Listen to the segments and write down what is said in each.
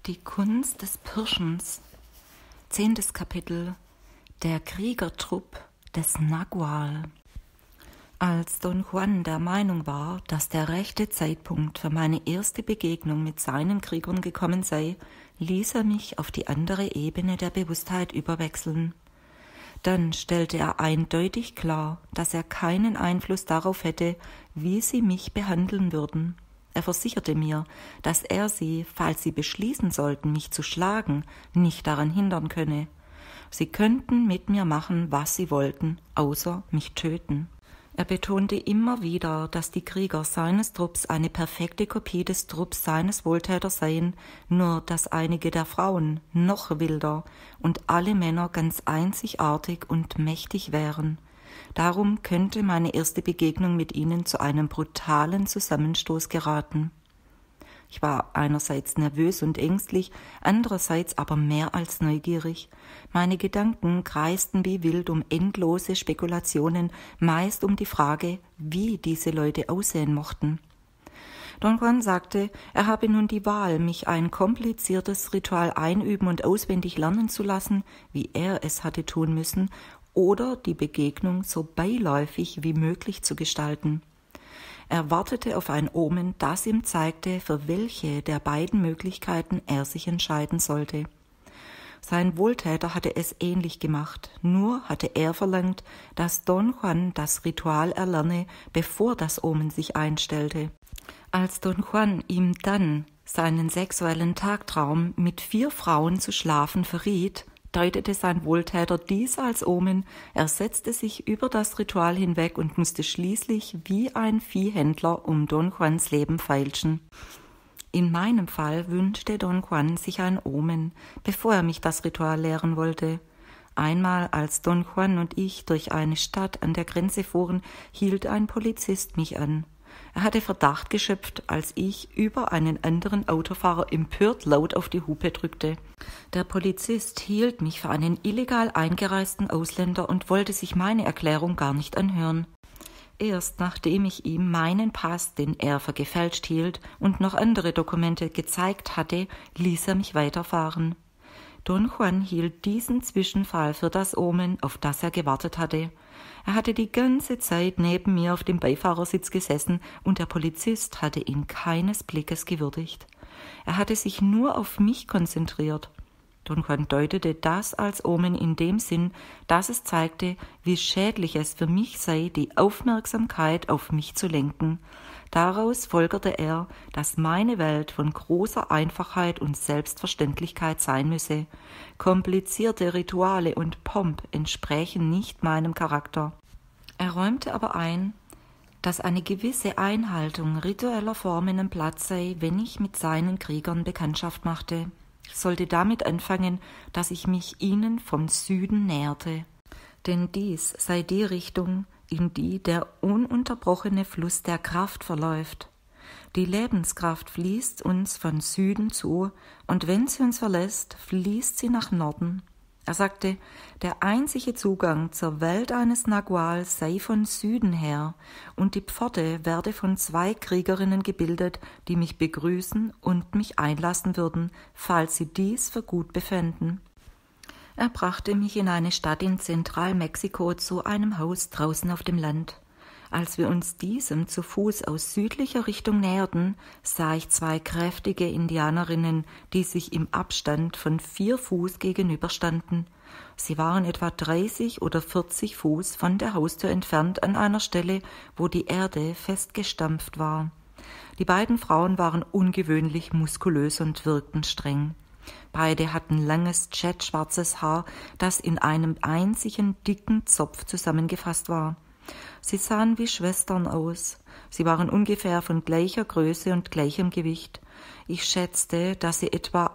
Die Kunst des Pirschens. 10. Kapitel. Der Kriegertrupp des Nagual. Als Don Juan der Meinung war, dass der rechte Zeitpunkt für meine erste Begegnung mit seinen Kriegern gekommen sei, ließ er mich auf die andere Ebene der Bewusstheit überwechseln. Dann stellte er eindeutig klar, dass er keinen Einfluss darauf hätte, wie sie mich behandeln würden. Er versicherte mir, dass er sie, falls sie beschließen sollten, mich zu schlagen, nicht daran hindern könne. Sie könnten mit mir machen, was sie wollten, außer mich töten. Er betonte immer wieder, dass die Krieger seines Trupps eine perfekte Kopie des Trupps seines Wohltäters seien, nur dass einige der Frauen noch wilder und alle Männer ganz einzigartig und mächtig wären. Darum könnte meine erste Begegnung mit ihnen zu einem brutalen Zusammenstoß geraten. Ich war einerseits nervös und ängstlich, andererseits aber mehr als neugierig. Meine Gedanken kreisten wie wild um endlose Spekulationen, meist um die Frage, wie diese Leute aussehen mochten. Don Juan sagte, er habe nun die Wahl, mich ein kompliziertes Ritual einüben und auswendig lernen zu lassen, wie er es hatte tun müssen, oder die Begegnung so beiläufig wie möglich zu gestalten. Er wartete auf ein Omen, das ihm zeigte, für welche der beiden Möglichkeiten er sich entscheiden sollte. Sein Wohltäter hatte es ähnlich gemacht, nur hatte er verlangt, dass Don Juan das Ritual erlerne, bevor das Omen sich einstellte. Als Don Juan ihm dann seinen sexuellen Tagtraum mit 4 Frauen zu schlafen verriet, deutete sein Wohltäter dies als Omen, er setzte sich über das Ritual hinweg und musste schließlich wie ein Viehhändler um Don Juans Leben feilschen. In meinem Fall wünschte Don Juan sich ein Omen, bevor er mich das Ritual lehren wollte. Einmal, als Don Juan und ich durch eine Stadt an der Grenze fuhren, hielt ein Polizist mich an. Er hatte Verdacht geschöpft, als ich über einen anderen Autofahrer empört laut auf die Hupe drückte. Der Polizist hielt mich für einen illegal eingereisten Ausländer und wollte sich meine Erklärung gar nicht anhören. Erst nachdem ich ihm meinen Pass, den er für gefälscht hielt, und noch andere Dokumente gezeigt hatte, ließ er mich weiterfahren. Don Juan hielt diesen Zwischenfall für das Omen, auf das er gewartet hatte. Er hatte die ganze Zeit neben mir auf dem Beifahrersitz gesessen und der Polizist hatte ihn keines Blickes gewürdigt. Er hatte sich nur auf mich konzentriert. Don Juan deutete das als Omen in dem Sinn, dass es zeigte, wie schädlich es für mich sei, die Aufmerksamkeit auf mich zu lenken. Daraus folgerte er, dass meine Welt von großer Einfachheit und Selbstverständlichkeit sein müsse. Komplizierte Rituale und Pomp entsprächen nicht meinem Charakter. Er räumte aber ein, dass eine gewisse Einhaltung ritueller Formen am Platz sei, wenn ich mit seinen Kriegern Bekanntschaft machte. Ich sollte damit anfangen, dass ich mich ihnen vom Süden näherte. Denn dies sei die Richtung, in die der ununterbrochene Fluss der Kraft verläuft. Die Lebenskraft fließt uns von Süden zu, und wenn sie uns verlässt, fließt sie nach Norden. Er sagte, der einzige Zugang zur Welt eines Nagual sei von Süden her, und die Pforte werde von 2 Kriegerinnen gebildet, die mich begrüßen und mich einlassen würden, falls sie dies für gut befänden. Er brachte mich in eine Stadt in Zentralmexiko zu einem Haus draußen auf dem Land. Als wir uns diesem zu Fuß aus südlicher Richtung näherten, sah ich 2 kräftige Indianerinnen, die sich im Abstand von 4 Fuß gegenüberstanden. Sie waren etwa 30 oder 40 Fuß von der Haustür entfernt an einer Stelle, wo die Erde festgestampft war. Die beiden Frauen waren ungewöhnlich muskulös und wirkten streng. Beide hatten langes, jetschwarzes Haar, das in einem einzigen dicken Zopf zusammengefasst war. Sie sahen wie Schwestern aus. Sie waren ungefähr von gleicher Größe und gleichem Gewicht. Ich schätzte, dass sie etwa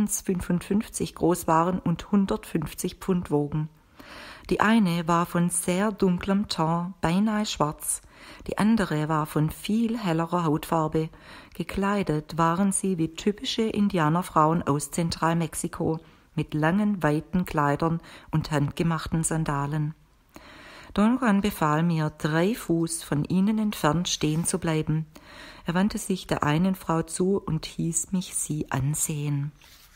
1,55 groß waren und 150 Pfund wogen. Die eine war von sehr dunklem Teint, beinahe schwarz. Die andere war von viel hellerer Hautfarbe. Gekleidet waren sie wie typische Indianerfrauen aus Zentralmexiko, mit langen, weiten Kleidern und handgemachten Sandalen. Don Juan befahl mir, 3 Fuß von ihnen entfernt stehen zu bleiben. Er wandte sich der einen Frau zu und hieß mich sie ansehen.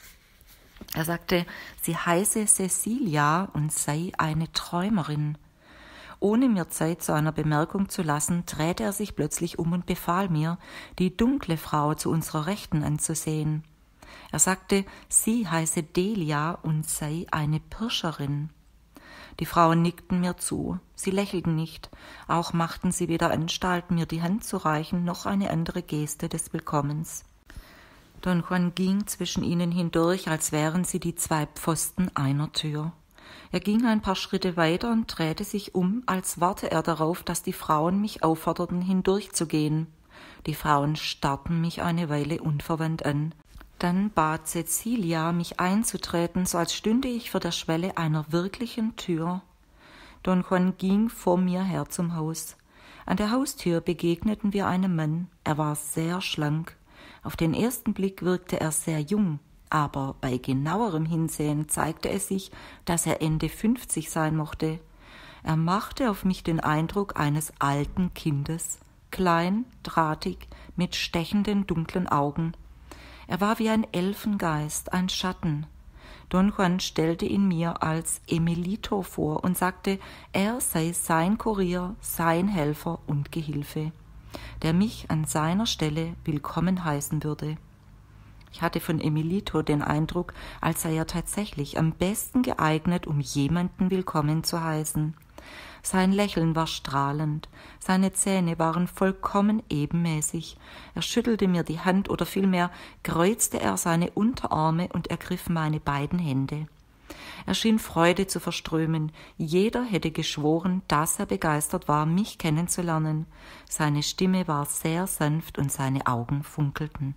Er sagte, sie heiße Cecilia und sei eine Träumerin. Ohne mir Zeit zu einer Bemerkung zu lassen, drehte er sich plötzlich um und befahl mir, die dunkle Frau zu unserer Rechten anzusehen. Er sagte, sie heiße Delia und sei eine Pirscherin. Die Frauen nickten mir zu, sie lächelten nicht, auch machten sie weder Anstalten, mir die Hand zu reichen, noch eine andere Geste des Willkommens. Don Juan ging zwischen ihnen hindurch, als wären sie die zwei Pfosten einer Tür. Er ging ein paar Schritte weiter und drehte sich um, als warte er darauf, dass die Frauen mich aufforderten, hindurchzugehen. Die Frauen starrten mich eine Weile unverwandt an. Dann bat Cecilia, mich einzutreten, so als stünde ich vor der Schwelle einer wirklichen Tür. Don Juan ging vor mir her zum Haus. An der Haustür begegneten wir einem Mann. Er war sehr schlank. Auf den ersten Blick wirkte er sehr jung, aber bei genauerem Hinsehen zeigte es sich, dass er Ende 50 sein mochte. Er machte auf mich den Eindruck eines alten Kindes, klein, drahtig, mit stechenden, dunklen Augen. Er war wie ein Elfengeist, ein Schatten. Don Juan stellte ihn mir als Emilito vor und sagte, er sei sein Kurier, sein Helfer und Gehilfe, der mich an seiner Stelle willkommen heißen würde. Ich hatte von Emilito den Eindruck, als sei er tatsächlich am besten geeignet, um jemanden willkommen zu heißen. Sein Lächeln war strahlend, seine Zähne waren vollkommen ebenmäßig. Er schüttelte mir die Hand oder vielmehr kreuzte er seine Unterarme und ergriff meine beiden Hände. Er schien Freude zu verströmen. Jeder hätte geschworen, dass er begeistert war, mich kennenzulernen. Seine Stimme war sehr sanft und seine Augen funkelten.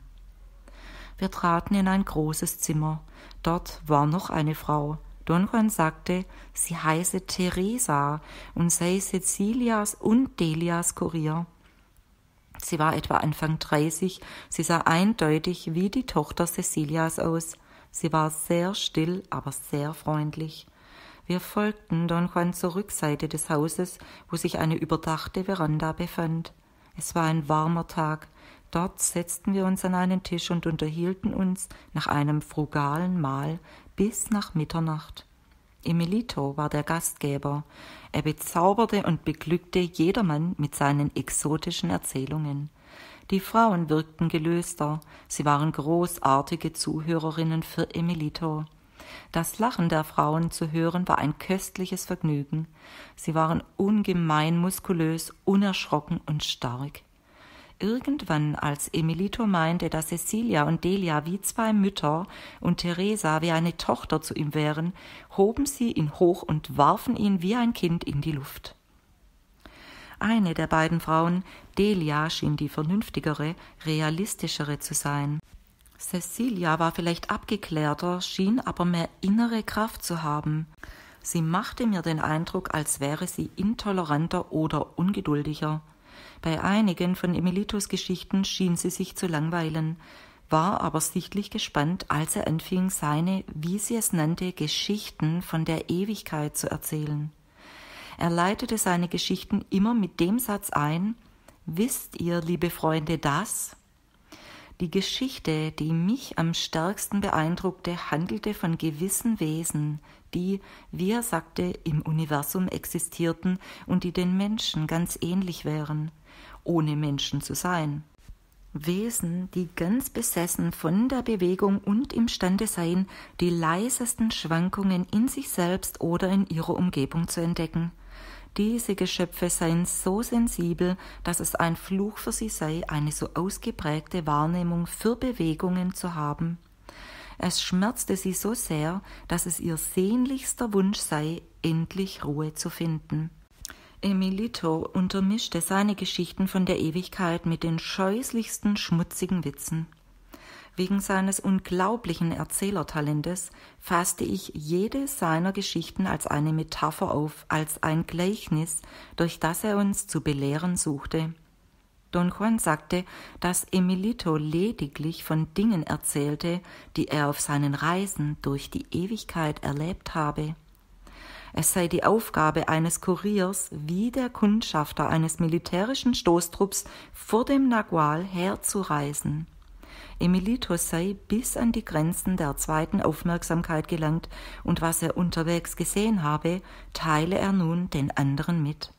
Wir traten in ein großes Zimmer. Dort war noch eine Frau. Don Juan sagte, sie heiße Teresa und sei Cecilias und Delias Kurier. Sie war etwa Anfang 30, sie sah eindeutig wie die Tochter Cecilias aus. Sie war sehr still, aber sehr freundlich. Wir folgten Don Juan zur Rückseite des Hauses, wo sich eine überdachte Veranda befand. Es war ein warmer Tag. Dort setzten wir uns an einen Tisch und unterhielten uns nach einem frugalen Mahl bis nach Mitternacht. Emilito war der Gastgeber. Er bezauberte und beglückte jedermann mit seinen exotischen Erzählungen. Die Frauen wirkten gelöster. Sie waren großartige Zuhörerinnen für Emilito. Das Lachen der Frauen zu hören war ein köstliches Vergnügen. Sie waren ungemein muskulös, unerschrocken und stark. Irgendwann, als Emilito meinte, dass Cecilia und Delia wie zwei Mütter und Teresa wie eine Tochter zu ihm wären, hoben sie ihn hoch und warfen ihn wie ein Kind in die Luft. Eine der beiden Frauen, Delia, schien die vernünftigere, realistischere zu sein. Cecilia war vielleicht abgeklärter, schien aber mehr innere Kraft zu haben. Sie machte mir den Eindruck, als wäre sie intoleranter oder ungeduldiger. Bei einigen von Emilitos Geschichten schien sie sich zu langweilen, war aber sichtlich gespannt, als er anfing, seine, wie sie es nannte, Geschichten von der Ewigkeit zu erzählen. Er leitete seine Geschichten immer mit dem Satz ein: »Wisst ihr, liebe Freunde, das?« Die Geschichte, die mich am stärksten beeindruckte, handelte von gewissen Wesen, die, wie er sagte, im Universum existierten und die den Menschen ganz ähnlich wären, ohne Menschen zu sein. Wesen, die ganz besessen von der Bewegung und imstande seien, die leisesten Schwankungen in sich selbst oder in ihrer Umgebung zu entdecken. Diese Geschöpfe seien so sensibel, dass es ein Fluch für sie sei, eine so ausgeprägte Wahrnehmung für Bewegungen zu haben. Es schmerzte sie so sehr, dass es ihr sehnlichster Wunsch sei, endlich Ruhe zu finden. Emilito untermischte seine Geschichten von der Ewigkeit mit den scheußlichsten schmutzigen Witzen. Wegen seines unglaublichen Erzählertalentes fasste ich jede seiner Geschichten als eine Metapher auf, als ein Gleichnis, durch das er uns zu belehren suchte. Don Juan sagte, dass Emilito lediglich von Dingen erzählte, die er auf seinen Reisen durch die Ewigkeit erlebt habe. Es sei die Aufgabe eines Kuriers wie der Kundschafter eines militärischen Stoßtrupps vor dem Nagual herzureisen. Emilitos sei bis an die Grenzen der zweiten Aufmerksamkeit gelangt, und was er unterwegs gesehen habe, teile er nun den anderen mit.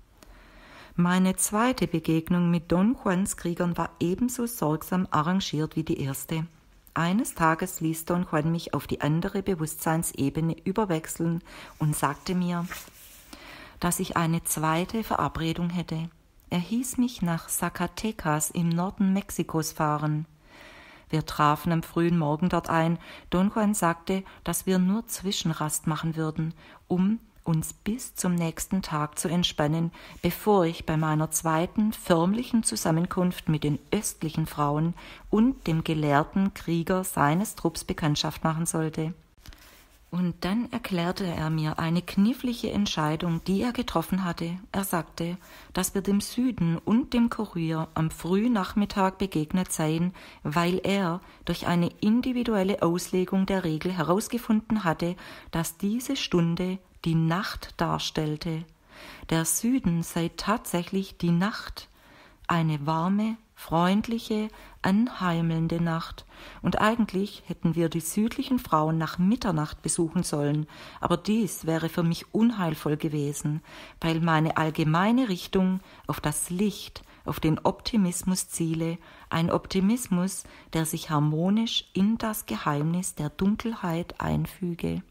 Meine zweite Begegnung mit Don Juans Kriegern war ebenso sorgsam arrangiert wie die erste. Eines Tages ließ Don Juan mich auf die andere Bewusstseinsebene überwechseln und sagte mir, dass ich eine zweite Verabredung hätte. Er hieß mich nach Zacatecas im Norden Mexikos fahren. Wir trafen am frühen Morgen dort ein. Don Juan sagte, dass wir nur Zwischenrast machen würden, um uns bis zum nächsten Tag zu entspannen, bevor ich bei meiner zweiten förmlichen Zusammenkunft mit den östlichen Frauen und dem gelehrten Krieger seines Trupps Bekanntschaft machen sollte. Und dann erklärte er mir eine knifflige Entscheidung, die er getroffen hatte. Er sagte, dass wir dem Süden und dem Kurier am Frühnachmittag begegnet seien, weil er durch eine individuelle Auslegung der Regel herausgefunden hatte, dass diese Stunde die Nacht darstellte. Der Süden sei tatsächlich die Nacht, eine warme, freundliche, anheimelnde Nacht, und eigentlich hätten wir die südlichen Frauen nach Mitternacht besuchen sollen, aber dies wäre für mich unheilvoll gewesen, weil meine allgemeine Richtung auf das Licht, auf den Optimismus ziele, ein Optimismus, der sich harmonisch in das Geheimnis der Dunkelheit einfüge.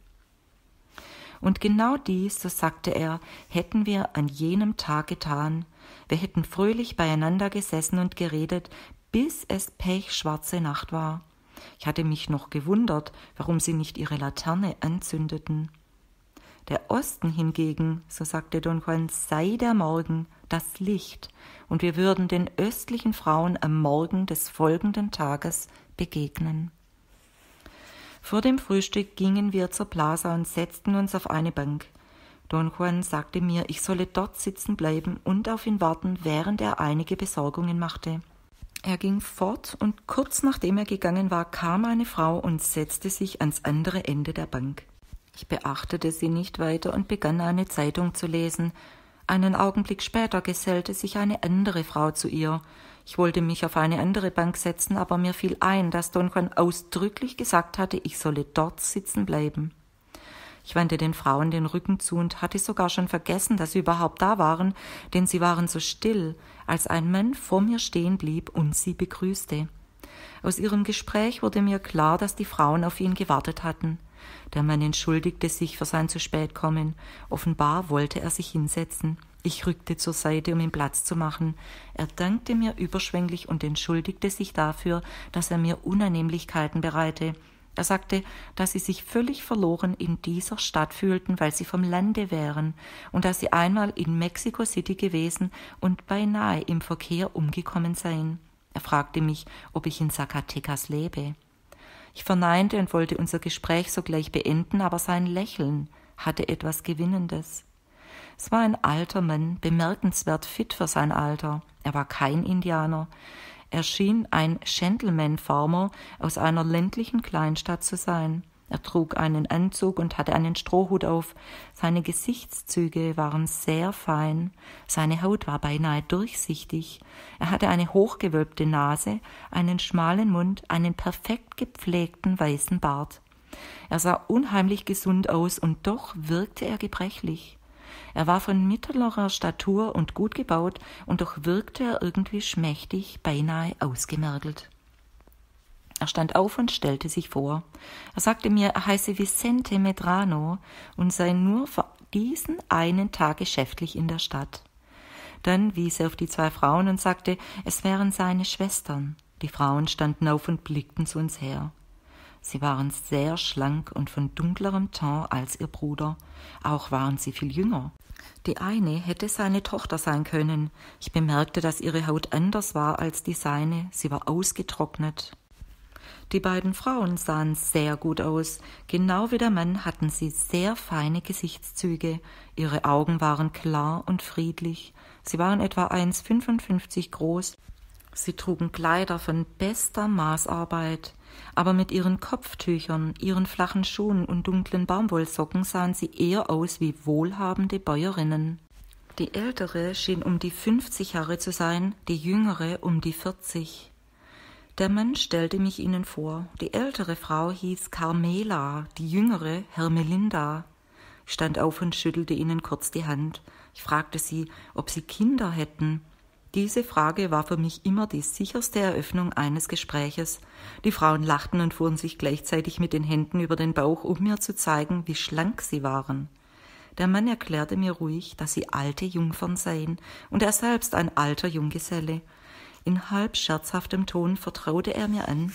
Und genau dies, so sagte er, hätten wir an jenem Tag getan. Wir hätten fröhlich beieinander gesessen und geredet, bis es pechschwarze Nacht war. Ich hatte mich noch gewundert, warum sie nicht ihre Laterne anzündeten. Der Osten hingegen, so sagte Don Juan, sei der Morgen, das Licht, und wir würden den östlichen Frauen am Morgen des folgenden Tages begegnen. Vor dem Frühstück gingen wir zur Plaza und setzten uns auf eine Bank. Don Juan sagte mir, ich solle dort sitzen bleiben und auf ihn warten, während er einige Besorgungen machte. Er ging fort, und kurz nachdem er gegangen war, kam eine Frau und setzte sich ans andere Ende der Bank. Ich beachtete sie nicht weiter und begann eine Zeitung zu lesen. Einen Augenblick später gesellte sich eine andere Frau zu ihr. Ich wollte mich auf eine andere Bank setzen, aber mir fiel ein, dass Don Juan ausdrücklich gesagt hatte, ich solle dort sitzen bleiben. Ich wandte den Frauen den Rücken zu und hatte sogar schon vergessen, dass sie überhaupt da waren, denn sie waren so still, als ein Mann vor mir stehen blieb und sie begrüßte. Aus ihrem Gespräch wurde mir klar, dass die Frauen auf ihn gewartet hatten. Der Mann entschuldigte sich für sein zu spät kommen. Offenbar wollte er sich hinsetzen. Ich rückte zur Seite, um ihm Platz zu machen. Er dankte mir überschwänglich und entschuldigte sich dafür, dass er mir Unannehmlichkeiten bereite. Er sagte, dass sie sich völlig verloren in dieser Stadt fühlten, weil sie vom Lande wären und dass sie einmal in Mexico City gewesen und beinahe im Verkehr umgekommen seien. Er fragte mich, ob ich in Zacatecas lebe. Ich verneinte und wollte unser Gespräch sogleich beenden, aber sein Lächeln hatte etwas Gewinnendes. Es war ein alter Mann, bemerkenswert fit für sein Alter. Er war kein Indianer. Er schien ein Gentleman-Farmer aus einer ländlichen Kleinstadt zu sein. Er trug einen Anzug und hatte einen Strohhut auf. Seine Gesichtszüge waren sehr fein. Seine Haut war beinahe durchsichtig. Er hatte eine hochgewölbte Nase, einen schmalen Mund, einen perfekt gepflegten weißen Bart. Er sah unheimlich gesund aus, und doch wirkte er gebrechlich. Er war von mittlerer Statur und gut gebaut, und doch wirkte er irgendwie schmächtig, beinahe ausgemergelt. Er stand auf und stellte sich vor. Er sagte mir, er heiße Vicente Medrano und sei nur für diesen einen Tag geschäftlich in der Stadt. Dann wies er auf die zwei Frauen und sagte, es wären seine Schwestern. Die Frauen standen auf und blickten zu uns her. Sie waren sehr schlank und von dunklerem Teint als ihr Bruder. Auch waren sie viel jünger. Die eine hätte seine Tochter sein können. Ich bemerkte, dass ihre Haut anders war als die seine. Sie war ausgetrocknet. Die beiden Frauen sahen sehr gut aus. Genau wie der Mann hatten sie sehr feine Gesichtszüge. Ihre Augen waren klar und friedlich. Sie waren etwa 1,55 groß. Sie trugen Kleider von bester Maßarbeit. Aber mit ihren Kopftüchern, ihren flachen Schuhen und dunklen Baumwollsocken sahen sie eher aus wie wohlhabende Bäuerinnen. Die ältere schien um die 50 Jahre zu sein, die jüngere um die 40. Der Mann stellte mich ihnen vor. Die ältere Frau hieß Carmela, die jüngere Hermelinda. Ich stand auf und schüttelte ihnen kurz die Hand. Ich fragte sie, ob sie Kinder hätten. Diese Frage war für mich immer die sicherste Eröffnung eines Gespräches. Die Frauen lachten und fuhren sich gleichzeitig mit den Händen über den Bauch, um mir zu zeigen, wie schlank sie waren. Der Mann erklärte mir ruhig, dass sie alte Jungfern seien und er selbst ein alter Junggeselle. In halb scherzhaftem Ton vertraute er mir an,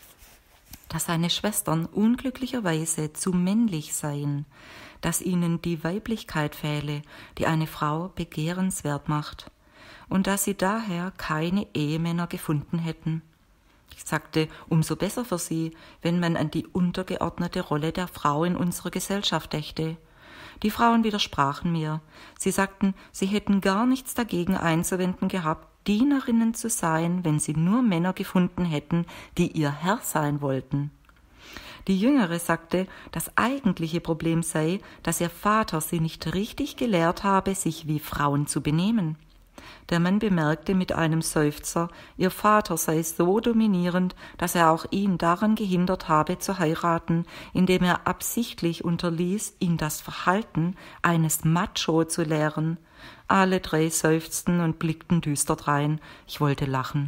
dass seine Schwestern unglücklicherweise zu männlich seien, dass ihnen die Weiblichkeit fehle, die eine Frau begehrenswert macht, und dass sie daher keine Ehemänner gefunden hätten. Ich sagte, umso besser für sie, wenn man an die untergeordnete Rolle der Frau in unserer Gesellschaft dächte. Die Frauen widersprachen mir. Sie sagten, sie hätten gar nichts dagegen einzuwenden gehabt, Dienerinnen zu sein, wenn sie nur Männer gefunden hätten, die ihr Herr sein wollten. Die Jüngere sagte, das eigentliche Problem sei, dass ihr Vater sie nicht richtig gelehrt habe, sich wie Frauen zu benehmen. Der Mann bemerkte mit einem Seufzer, ihr Vater sei so dominierend, dass er auch ihn daran gehindert habe zu heiraten, indem er absichtlich unterließ, ihn das Verhalten eines Macho zu lehren. Alle drei seufzten und blickten düster drein. Ich wollte lachen.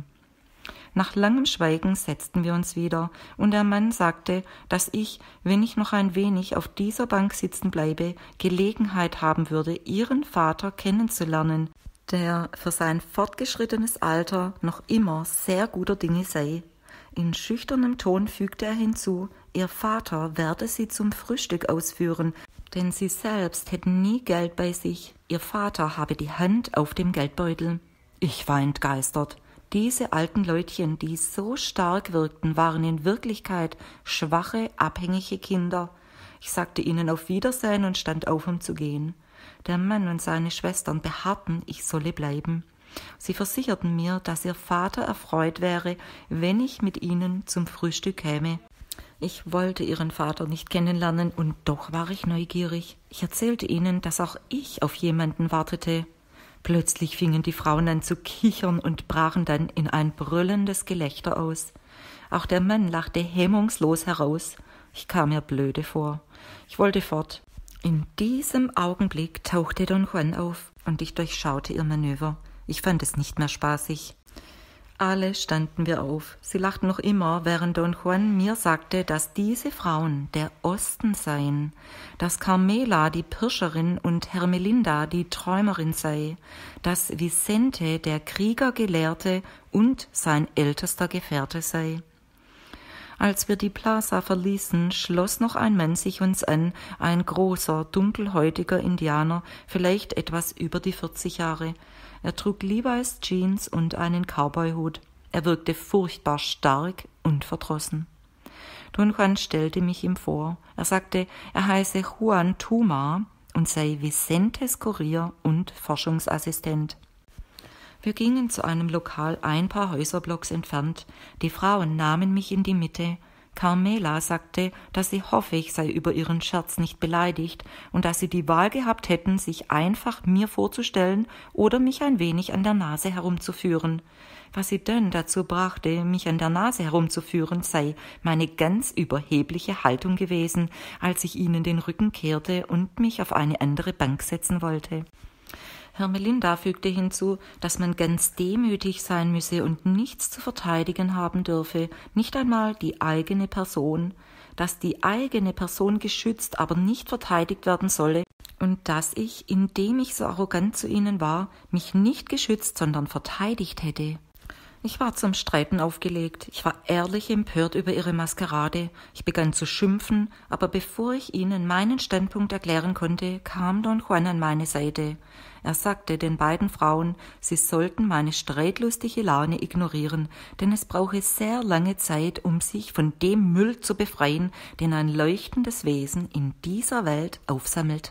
Nach langem Schweigen setzten wir uns wieder, und der Mann sagte, dass ich, wenn ich noch ein wenig auf dieser Bank sitzen bleibe, Gelegenheit haben würde, ihren Vater kennenzulernen, der für sein fortgeschrittenes Alter noch immer sehr guter Dinge sei. In schüchternem Ton fügte er hinzu, ihr Vater werde sie zum Frühstück ausführen, denn sie selbst hätten nie Geld bei sich. Ihr Vater habe die Hand auf dem Geldbeutel. Ich war entgeistert. Diese alten Leutchen, die so stark wirkten, waren in Wirklichkeit schwache, abhängige Kinder. Ich sagte ihnen auf Wiedersehen und stand auf, um zu gehen. Der Mann und seine Schwestern beharrten, ich solle bleiben. Sie versicherten mir, dass ihr Vater erfreut wäre, wenn ich mit ihnen zum Frühstück käme. Ich wollte ihren Vater nicht kennenlernen, und doch war ich neugierig. Ich erzählte ihnen, dass auch ich auf jemanden wartete. Plötzlich fingen die Frauen an zu kichern und brachen dann in ein brüllendes Gelächter aus. Auch der Mann lachte hemmungslos heraus. Ich kam mir blöde vor. Ich wollte fort. In diesem Augenblick tauchte Don Juan auf, und ich durchschaute ihr Manöver. Ich fand es nicht mehr spaßig. Alle standen wir auf. Sie lachten noch immer, während Don Juan mir sagte, dass diese Frauen der Osten seien, dass Carmela die Pirscherin und Hermelinda die Träumerin sei, dass Vicente der Kriegergelehrte und sein ältester Gefährte sei. Als wir die Plaza verließen, schloss noch ein Mann sich uns an, ein großer, dunkelhäutiger Indianer, vielleicht etwas über die 40 Jahre. Er trug Levi's Jeans und einen Cowboyhut. Er wirkte furchtbar stark und verdrossen. Don Juan stellte mich ihm vor. Er sagte, er heiße Juan Tuma und sei Vicentes Kurier und Forschungsassistent. Wir gingen zu einem Lokal ein paar Häuserblocks entfernt. Die Frauen nahmen mich in die Mitte. Carmela sagte, dass sie hoffe, ich sei über ihren Scherz nicht beleidigt und dass sie die Wahl gehabt hätten, sich einfach mir vorzustellen oder mich ein wenig an der Nase herumzuführen. Was sie dann dazu brachte, mich an der Nase herumzuführen, sei meine ganz überhebliche Haltung gewesen, als ich ihnen den Rücken kehrte und mich auf eine andere Bank setzen wollte. Hermelinda fügte hinzu, dass man ganz demütig sein müsse und nichts zu verteidigen haben dürfe, nicht einmal die eigene Person, dass die eigene Person geschützt, aber nicht verteidigt werden solle und dass ich, indem ich so arrogant zu ihnen war, mich nicht geschützt, sondern verteidigt hätte. Ich war zum Streiten aufgelegt. Ich war ehrlich empört über ihre Maskerade. Ich begann zu schimpfen, aber bevor ich ihnen meinen Standpunkt erklären konnte, kam Don Juan an meine Seite. Er sagte den beiden Frauen, sie sollten meine streitlustige Laune ignorieren, denn es brauche sehr lange Zeit, um sich von dem Müll zu befreien, den ein leuchtendes Wesen in dieser Welt aufsammelt.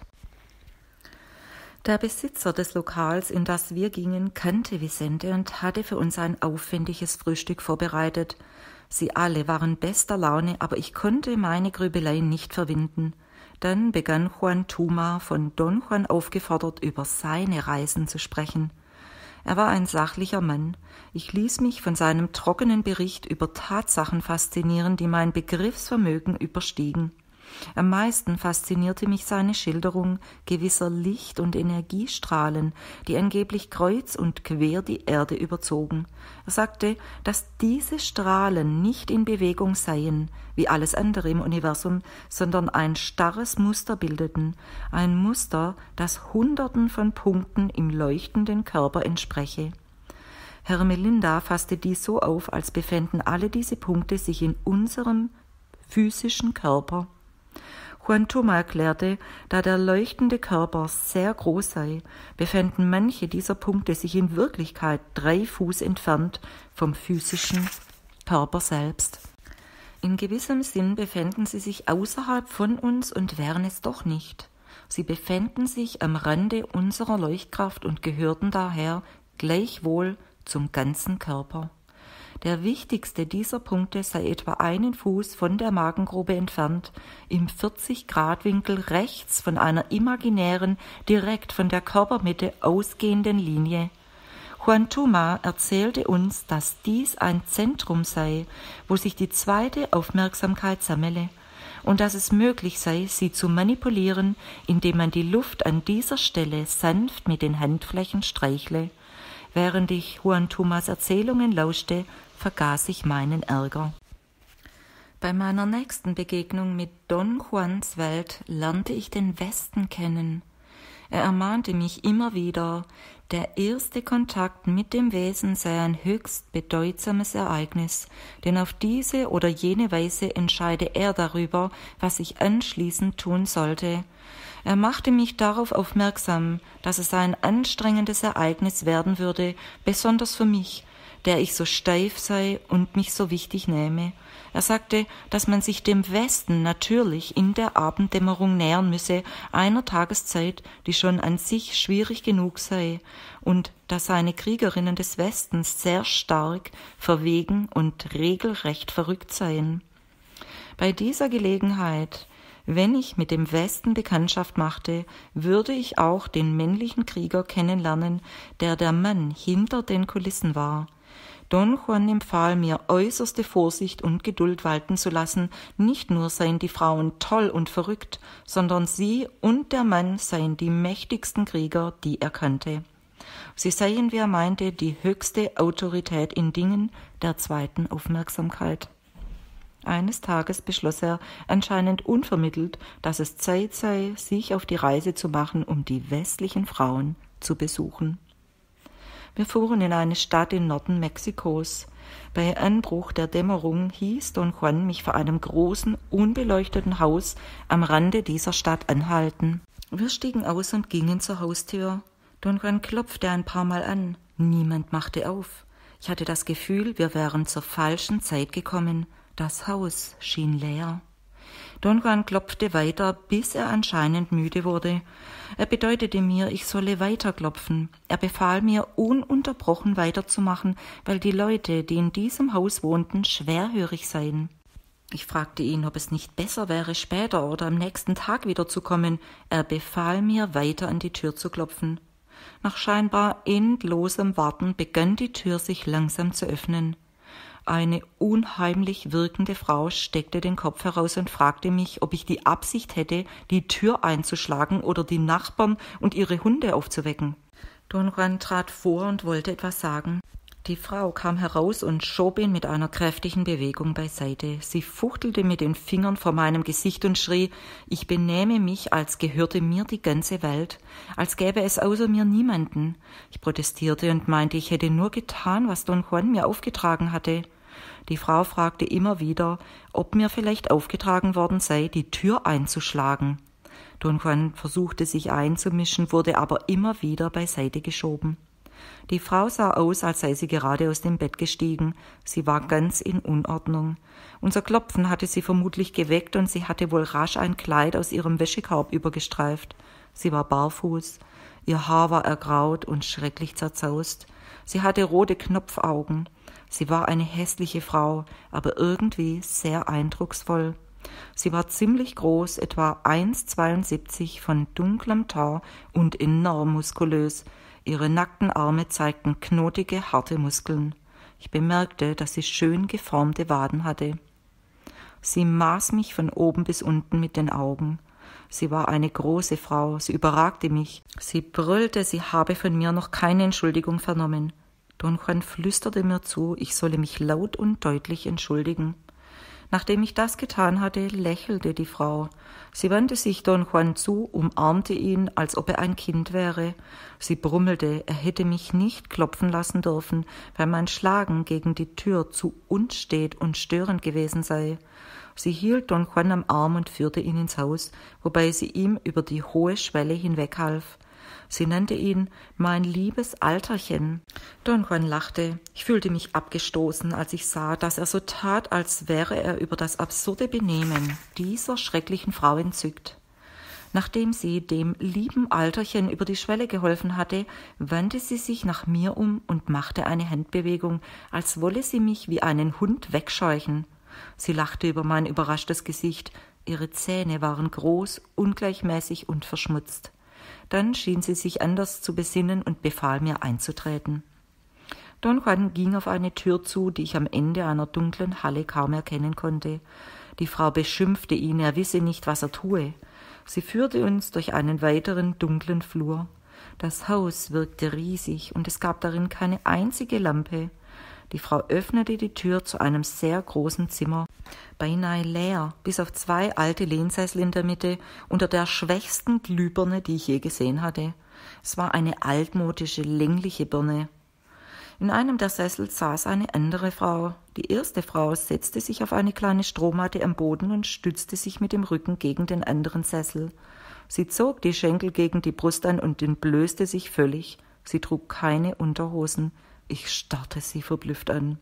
Der Besitzer des Lokals, in das wir gingen, kannte Vicente und hatte für uns ein aufwendiges Frühstück vorbereitet. Sie alle waren bester Laune, aber ich konnte meine Grübelei nicht verwinden. Dann begann Juan Tuma, von Don Juan aufgefordert, über seine Reisen zu sprechen. Er war ein sachlicher Mann. Ich ließ mich von seinem trockenen Bericht über Tatsachen faszinieren, die mein Begriffsvermögen überstiegen. Am meisten faszinierte mich seine Schilderung gewisser Licht- und Energiestrahlen, die angeblich kreuz und quer die Erde überzogen. Er sagte, dass diese Strahlen nicht in Bewegung seien, wie alles andere im Universum, sondern ein starres Muster bildeten, ein Muster, das Hunderten von Punkten im leuchtenden Körper entspreche. Hermelinda fasste dies so auf, als befänden alle diese Punkte sich in unserem physischen Körper. Juan Tuma erklärte, da der leuchtende Körper sehr groß sei, befänden manche dieser Punkte sich in Wirklichkeit 3 Fuß entfernt vom physischen Körper selbst. In gewissem Sinn befänden sie sich außerhalb von uns und wären es doch nicht. Sie befänden sich am Rande unserer Leuchtkraft und gehörten daher gleichwohl zum ganzen Körper. Der wichtigste dieser Punkte sei etwa 1 Fuß von der Magengrube entfernt, im 40-Grad-Winkel rechts von einer imaginären, direkt von der Körpermitte ausgehenden Linie. Juan Tuma erzählte uns, dass dies ein Zentrum sei, wo sich die zweite Aufmerksamkeit sammle, und dass es möglich sei, sie zu manipulieren, indem man die Luft an dieser Stelle sanft mit den Handflächen streichle. Während ich Juan Tumas Erzählungen lauschte, vergaß ich meinen Ärger. Bei meiner nächsten Begegnung mit Don Juans Welt lernte ich den Westen kennen. Er ermahnte mich immer wieder, der erste Kontakt mit dem Wesen sei ein höchst bedeutsames Ereignis, denn auf diese oder jene Weise entscheide er darüber, was ich anschließend tun sollte. Er machte mich darauf aufmerksam, dass es ein anstrengendes Ereignis werden würde, besonders für mich, der ich so steif sei und mich so wichtig nähme. Er sagte, dass man sich dem Westen natürlich in der Abenddämmerung nähern müsse, einer Tageszeit, die schon an sich schwierig genug sei, und dass seine Kriegerinnen des Westens sehr stark, verwegen und regelrecht verrückt seien. Bei dieser Gelegenheit, wenn ich mit dem Westen Bekanntschaft machte, würde ich auch den männlichen Krieger kennenlernen, der Mann hinter den Kulissen war. Don Juan empfahl mir, äußerste Vorsicht und Geduld walten zu lassen. Nicht nur seien die Frauen toll und verrückt, sondern sie und der Mann seien die mächtigsten Krieger, die er kannte. Sie seien, wie er meinte, die höchste Autorität in Dingen der zweiten Aufmerksamkeit. Eines Tages beschloss er, anscheinend unvermittelt, dass es Zeit sei, sich auf die Reise zu machen, um die westlichen Frauen zu besuchen. Wir fuhren in eine Stadt im Norden Mexikos. Bei Anbruch der Dämmerung hieß Don Juan mich vor einem großen, unbeleuchteten Haus am Rande dieser Stadt anhalten. Wir stiegen aus und gingen zur Haustür. Don Juan klopfte ein paar Mal an. Niemand machte auf. Ich hatte das Gefühl, wir wären zur falschen Zeit gekommen. Das Haus schien leer. Don Juan klopfte weiter, bis er anscheinend müde wurde. Er bedeutete mir, ich solle weiter klopfen. Er befahl mir, ununterbrochen weiterzumachen, weil die Leute, die in diesem Haus wohnten, schwerhörig seien. Ich fragte ihn, ob es nicht besser wäre, später oder am nächsten Tag wiederzukommen. Er befahl mir, weiter an die Tür zu klopfen. Nach scheinbar endlosem Warten begann die Tür sich langsam zu öffnen. Eine unheimlich wirkende Frau steckte den Kopf heraus und fragte mich, ob ich die Absicht hätte, die Tür einzuschlagen oder die Nachbarn und ihre Hunde aufzuwecken. Don Juan trat vor und wollte etwas sagen. Die Frau kam heraus und schob ihn mit einer kräftigen Bewegung beiseite. Sie fuchtelte mit den Fingern vor meinem Gesicht und schrie, ich benähme mich, als gehörte mir die ganze Welt, als gäbe es außer mir niemanden. Ich protestierte und meinte, ich hätte nur getan, was Don Juan mir aufgetragen hatte. Die Frau fragte immer wieder, ob mir vielleicht aufgetragen worden sei, die Tür einzuschlagen. Don Juan versuchte sich einzumischen, wurde aber immer wieder beiseite geschoben. Die Frau sah aus, als sei sie gerade aus dem Bett gestiegen. Sie war ganz in Unordnung. Unser Klopfen hatte sie vermutlich geweckt und sie hatte wohl rasch ein Kleid aus ihrem Wäschekorb übergestreift. Sie war barfuß. Ihr Haar war ergraut und schrecklich zerzaust. Sie hatte rote Knopfaugen. Sie war eine hässliche Frau, aber irgendwie sehr eindrucksvoll. Sie war ziemlich groß, etwa 1,72, von dunklem Teint und enorm muskulös. Ihre nackten Arme zeigten knotige, harte Muskeln. Ich bemerkte, dass sie schön geformte Waden hatte. Sie maß mich von oben bis unten mit den Augen. Sie war eine große Frau, sie überragte mich. Sie brüllte, sie habe von mir noch keine Entschuldigung vernommen. Don Juan flüsterte mir zu, ich solle mich laut und deutlich entschuldigen. Nachdem ich das getan hatte, lächelte die Frau. Sie wandte sich Don Juan zu, umarmte ihn, als ob er ein Kind wäre. Sie brummelte, er hätte mich nicht klopfen lassen dürfen, weil mein Schlagen gegen die Tür zu unstet und störend gewesen sei. Sie hielt Don Juan am Arm und führte ihn ins Haus, wobei sie ihm über die hohe Schwelle hinweghalf. Sie nannte ihn »mein liebes Alterchen«. Don Juan lachte. Ich fühlte mich abgestoßen, als ich sah, dass er so tat, als wäre er über das absurde Benehmen dieser schrecklichen Frau entzückt. Nachdem sie dem lieben Alterchen über die Schwelle geholfen hatte, wandte sie sich nach mir um und machte eine Handbewegung, als wolle sie mich wie einen Hund wegscheuchen. Sie lachte über mein überraschtes Gesicht. Ihre Zähne waren groß, ungleichmäßig und verschmutzt. Dann schien sie sich anders zu besinnen und befahl mir einzutreten. Don Juan ging auf eine Tür zu, die ich am Ende einer dunklen Halle kaum erkennen konnte. Die Frau beschimpfte ihn, er wisse nicht, was er tue. Sie führte uns durch einen weiteren dunklen Flur. Das Haus wirkte riesig und es gab darin keine einzige Lampe. Die Frau öffnete die Tür zu einem sehr großen Zimmer, beinahe leer, bis auf 2 alte Lehnsessel in der Mitte, unter der schwächsten Glühbirne, die ich je gesehen hatte. Es war eine altmodische, längliche Birne. In einem der Sessel saß eine andere Frau. Die erste Frau setzte sich auf eine kleine Strohmatte am Boden und stützte sich mit dem Rücken gegen den anderen Sessel. Sie zog die Schenkel gegen die Brust an und entblößte sich völlig. Sie trug keine Unterhosen. Ich starrte sie verblüfft an.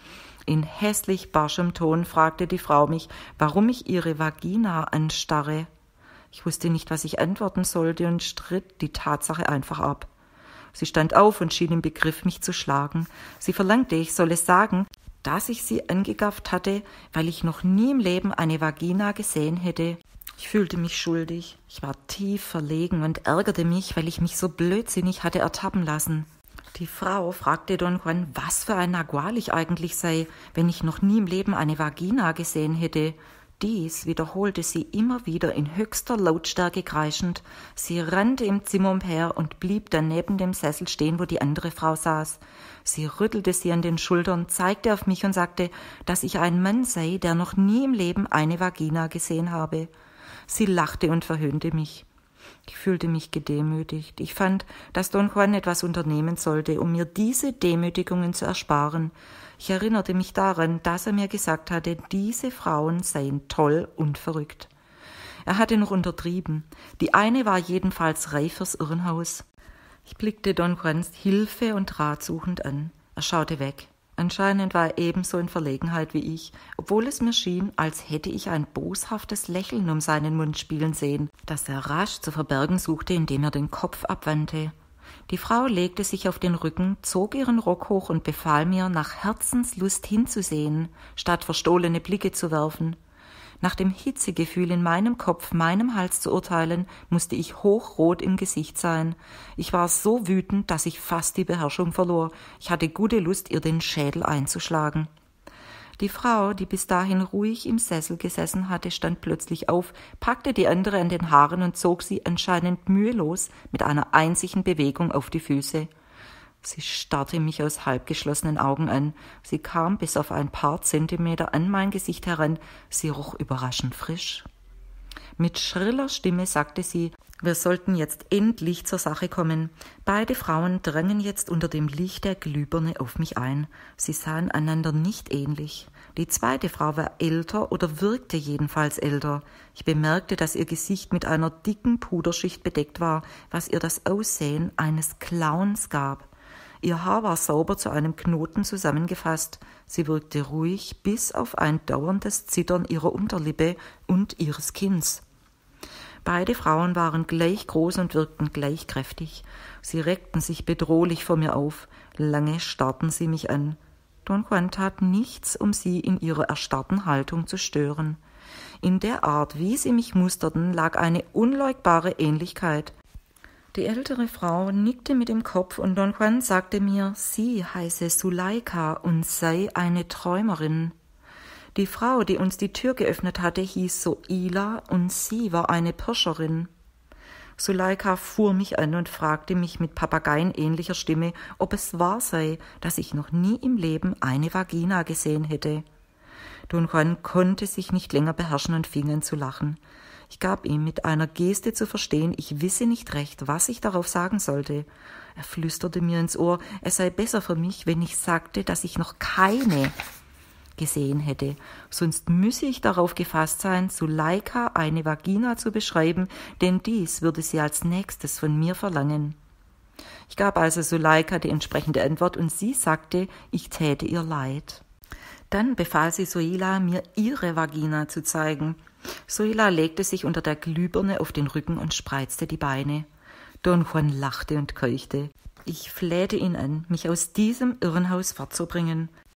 In hässlich barschem Ton fragte die Frau mich, warum ich ihre Vagina anstarre. Ich wusste nicht, was ich antworten sollte und stritt die Tatsache einfach ab. Sie stand auf und schien im Begriff, mich zu schlagen. Sie verlangte, ich solle sagen, dass ich sie angegafft hatte, weil ich noch nie im Leben eine Vagina gesehen hätte. Ich fühlte mich schuldig. Ich war tief verlegen und ärgerte mich, weil ich mich so blödsinnig hatte ertappen lassen. Die Frau fragte Don Juan, was für ein Nagual ich eigentlich sei, wenn ich noch nie im Leben eine Vagina gesehen hätte. Dies wiederholte sie immer wieder in höchster Lautstärke kreischend. Sie rannte im Zimmer umher und blieb dann neben dem Sessel stehen, wo die andere Frau saß. Sie rüttelte sie an den Schultern, zeigte auf mich und sagte, dass ich ein Mann sei, der noch nie im Leben eine Vagina gesehen habe. Sie lachte und verhöhnte mich. Ich fühlte mich gedemütigt. Ich fand, dass Don Juan etwas unternehmen sollte, um mir diese Demütigungen zu ersparen. Ich erinnerte mich daran, dass er mir gesagt hatte, diese Frauen seien toll und verrückt. Er hatte noch untertrieben. Die eine war jedenfalls reif fürs Irrenhaus. Ich blickte Don Juans Hilfe und Rat suchend an. Er schaute weg. Anscheinend war er ebenso in Verlegenheit wie ich, obwohl es mir schien, als hätte ich ein boshaftes Lächeln um seinen Mund spielen sehen, das er rasch zu verbergen suchte, indem er den Kopf abwandte. Die Frau legte sich auf den Rücken, zog ihren Rock hoch und befahl mir, nach Herzenslust hinzusehen, statt verstohlene Blicke zu werfen. Nach dem Hitzegefühl in meinem Kopf, meinem Hals zu urteilen, musste ich hochrot im Gesicht sein. Ich war so wütend, dass ich fast die Beherrschung verlor. Ich hatte gute Lust, ihr den Schädel einzuschlagen. Die Frau, die bis dahin ruhig im Sessel gesessen hatte, stand plötzlich auf, packte die andere an den Haaren und zog sie anscheinend mühelos mit einer einzigen Bewegung auf die Füße. Sie starrte mich aus halbgeschlossenen Augen an. Sie kam bis auf ein paar Zentimeter an mein Gesicht heran. Sie roch überraschend frisch. Mit schriller Stimme sagte sie, wir sollten jetzt endlich zur Sache kommen. Beide Frauen drangen jetzt unter dem Licht der Glühbirne auf mich ein. Sie sahen einander nicht ähnlich. Die zweite Frau war älter oder wirkte jedenfalls älter. Ich bemerkte, dass ihr Gesicht mit einer dicken Puderschicht bedeckt war, was ihr das Aussehen eines Clowns gab. Ihr Haar war sauber zu einem Knoten zusammengefasst. Sie wirkte ruhig, bis auf ein dauerndes Zittern ihrer Unterlippe und ihres Kinns. Beide Frauen waren gleich groß und wirkten gleich kräftig. Sie reckten sich bedrohlich vor mir auf. Lange starrten sie mich an. Don Juan tat nichts, um sie in ihrer erstarrten Haltung zu stören. In der Art, wie sie mich musterten, lag eine unleugbare Ähnlichkeit. Die ältere Frau nickte mit dem Kopf und Don Juan sagte mir, sie heiße Suleika und sei eine Träumerin. Die Frau, die uns die Tür geöffnet hatte, hieß Soila und sie war eine Pirscherin. Suleika fuhr mich an und fragte mich mit papageienähnlicher Stimme, ob es wahr sei, dass ich noch nie im Leben eine Vagina gesehen hätte. Don Juan konnte sich nicht länger beherrschen und fing an zu lachen. Ich gab ihm mit einer Geste zu verstehen, ich wisse nicht recht, was ich darauf sagen sollte. Er flüsterte mir ins Ohr, es sei besser für mich, wenn ich sagte, dass ich noch keine gesehen hätte, sonst müsse ich darauf gefasst sein, Suleika eine Vagina zu beschreiben, denn dies würde sie als nächstes von mir verlangen. Ich gab also Suleika die entsprechende Antwort und sie sagte, ich täte ihr leid. Dann befahl sie Soila, mir ihre Vagina zu zeigen. Soila legte sich unter der Glühbirne auf den Rücken und spreizte die Beine. Don Juan lachte und keuchte. Ich flehte ihn an, mich aus diesem Irrenhaus fortzubringen.